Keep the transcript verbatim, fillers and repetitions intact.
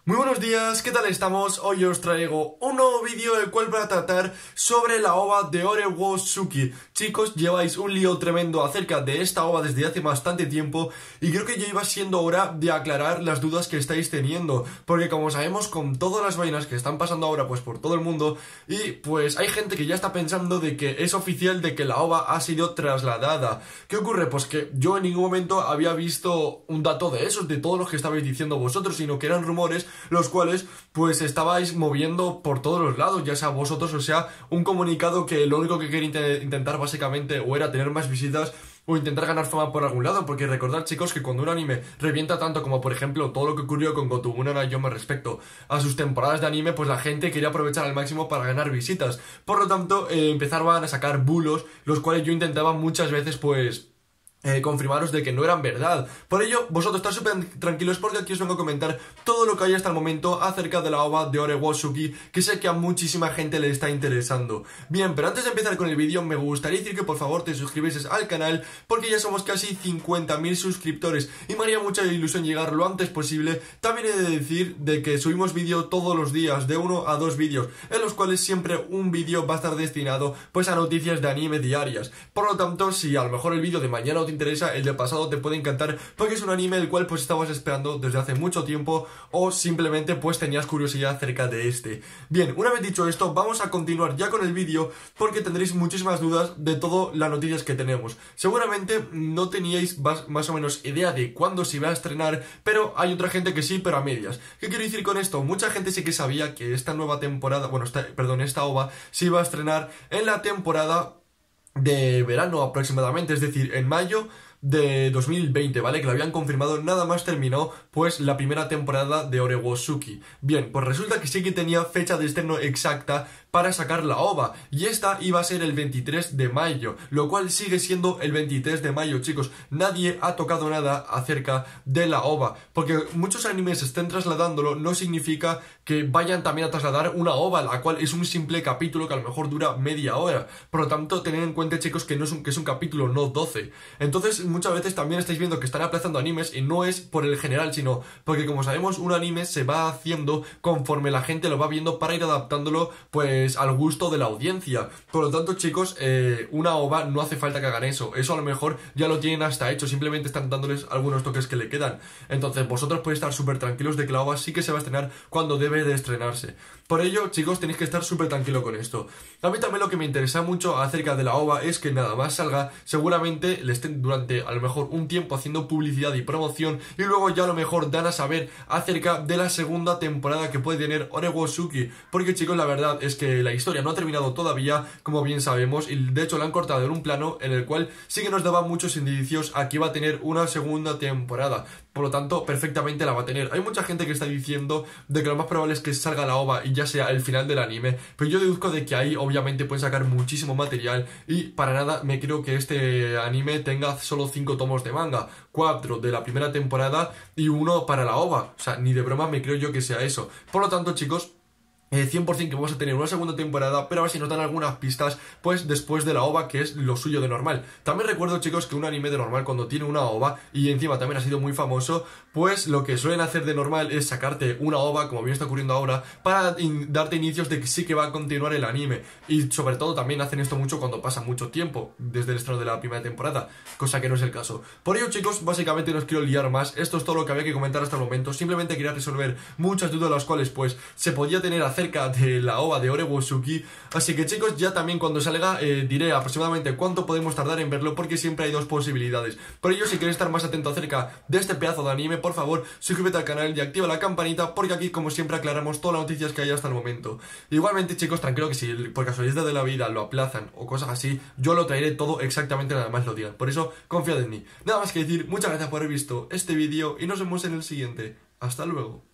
Muy buenos días, ¿qué tal estamos? Hoy os traigo un nuevo vídeo el cual voy a tratar sobre la ova de Orewo-Suki. Chicos, lleváis un lío tremendo acerca de esta ova desde hace bastante tiempo y creo que ya iba siendo hora de aclarar las dudas que estáis teniendo, porque como sabemos, con todas las vainas que están pasando ahora pues por todo el mundo, y pues hay gente que ya está pensando de que es oficial de que la ova ha sido trasladada. ¿Qué ocurre? Pues que yo en ningún momento había visto un dato de esos, de todos los que estabais diciendo vosotros, sino que eran rumores los cuales pues estabais moviendo por todos los lados, ya sea vosotros o sea un comunicado que lo único que quería intentar básicamente o era tener más visitas o intentar ganar fama por algún lado, porque recordad, chicos, que cuando un anime revienta tanto como por ejemplo todo lo que ocurrió con Gotobu no Yoma respecto a sus temporadas de anime, pues la gente quería aprovechar al máximo para ganar visitas. Por lo tanto, eh, empezaban a sacar bulos, los cuales yo intentaba muchas veces pues Eh, confirmaros de que no eran verdad. Por ello, vosotros estáis súper tranquilos porque aquí os vengo a comentar todo lo que hay hasta el momento acerca de la ova de Orewo-Suki, que sé que a muchísima gente le está interesando. Bien, pero antes de empezar con el vídeo, me gustaría decir que por favor te suscribieses al canal, porque ya somos casi cincuenta mil suscriptores y me haría mucha ilusión llegar lo antes posible. También he de decir de que subimos vídeo todos los días, de uno a dos vídeos, en los cuales siempre un vídeo va a estar destinado pues a noticias de anime diarias. Por lo tanto, si a lo mejor el vídeo de mañana o interesa, el del pasado te puede encantar porque es un anime el cual pues estabas esperando desde hace mucho tiempo o simplemente pues tenías curiosidad acerca de este. Bien, una vez dicho esto, vamos a continuar ya con el vídeo porque tendréis muchísimas dudas de todas las noticias que tenemos. Seguramente no teníais más, más o menos idea de cuándo se iba a estrenar, pero hay otra gente que sí, pero a medias. ¿Qué quiero decir con esto? Mucha gente sí que sabía que esta nueva temporada, bueno, esta, perdón, esta ova se iba a estrenar en la temporada de verano aproximadamente, es decir, en mayo de dos mil veinte, ¿vale? Que lo habían confirmado, nada más terminó pues la primera temporada de Orewo-Suki. Bien, pues resulta que sí que tenía fecha de estreno exacta para sacar la ova, y esta iba a ser el veintitrés de mayo, lo cual sigue siendo el veintitrés de mayo, chicos. Nadie ha tocado nada acerca de la ova, porque muchos animes estén trasladándolo no significa que vayan también a trasladar una ova, la cual es un simple capítulo que a lo mejor dura media hora. Por lo tanto, tened en cuenta, chicos, que no es un, que es un capítulo, no doce. Entonces, muchas veces también estáis viendo que están aplazando animes y no es por el general, sino porque, como sabemos, un anime se va haciendo conforme la gente lo va viendo para ir adaptándolo pues al gusto de la audiencia. Por lo tanto, chicos, eh, una ova no hace falta que hagan eso. Eso a lo mejor ya lo tienen hasta hecho, simplemente están dándoles algunos toques que le quedan. Entonces vosotros podéis estar súper tranquilos de que la ova sí que se va a estrenar cuando debe de estrenarse. Por ello, chicos, tenéis que estar súper tranquilos con esto. A mí también lo que me interesa mucho acerca de la ova es que nada más salga, seguramente le estén durante a lo mejor un tiempo haciendo publicidad y promoción, y luego ya a lo mejor dan a saber acerca de la segunda temporada que puede tener Orewo-Suki, porque, chicos, la verdad es que la historia no ha terminado todavía, como bien sabemos, y de hecho la han cortado en un plano en el cual sí que nos daba muchos indicios a que iba a tener una segunda temporada. Por lo tanto, perfectamente la va a tener. Hay mucha gente que está diciendo de que lo más probable es que salga la ova y ya sea el final del anime, pero yo deduzco de que ahí obviamente pueden sacar muchísimo material y para nada me creo que este anime tenga solo cinco tomos de manga, cuatro de la primera temporada y uno para la ova. O sea, ni de broma me creo yo que sea eso. Por lo tanto, chicos, Eh, cien por cien que vamos a tener una segunda temporada, pero a ver si nos dan algunas pistas pues después de la ova, que es lo suyo de normal. También recuerdo, chicos, que un anime de normal, cuando tiene una ova y encima también ha sido muy famoso, pues lo que suelen hacer de normal es sacarte una ova, como bien está ocurriendo ahora, para in darte inicios de que sí que va a continuar el anime. Y sobre todo también hacen esto mucho cuando pasa mucho tiempo desde el estreno de la primera temporada, cosa que no es el caso. Por ello, chicos, básicamente no os quiero liar más. Esto es todo lo que había que comentar hasta el momento. Simplemente quería resolver muchas dudas las cuales pues se podía tener acerca de la ova de Orewo-Suki. Así que, chicos, ya también cuando salga eh, diré aproximadamente cuánto podemos tardar en verlo, porque siempre hay dos posibilidades. Por ello, si queréis estar más atento acerca de este pedazo de anime, por favor, suscríbete al canal y activa la campanita, porque aquí, como siempre, aclaramos todas las noticias que hay hasta el momento. Igualmente, chicos, tranquilo que si por casualidad de la vida lo aplazan o cosas así, yo lo traeré todo exactamente nada más lo digan. Por eso, confiad en mí. Nada más que decir, muchas gracias por haber visto este vídeo y nos vemos en el siguiente. Hasta luego.